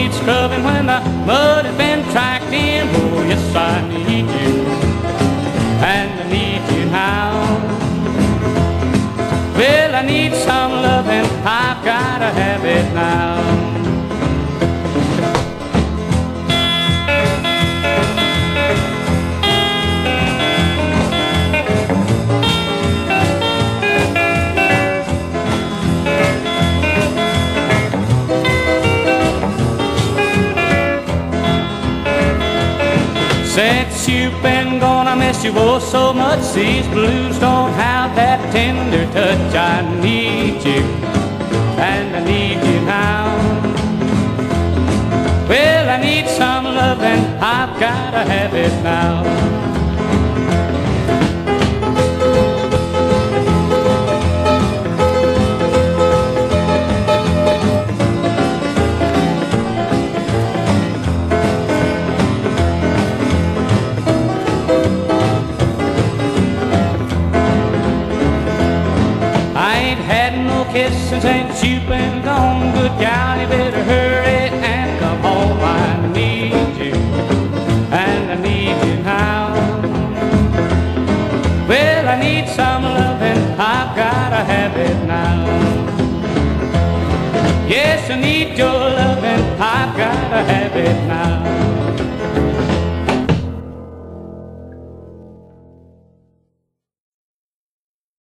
need scrubbing when the mud has been tracked in. Oh, yes, I need you, and I need you now. Well, I need some loving, I've gotta have it now. Since you've been gone, I miss you oh so much. These blues don't have that tender touch. I need you, and I need you now. Well, I need some loving, I've gotta have it now. Kissing since you've been gone, good gal, you better hurry and come home. I need you, and I need you now. Well, I need some loving, I've gotta have it now. Yes, I need your loving, I've gotta have it now.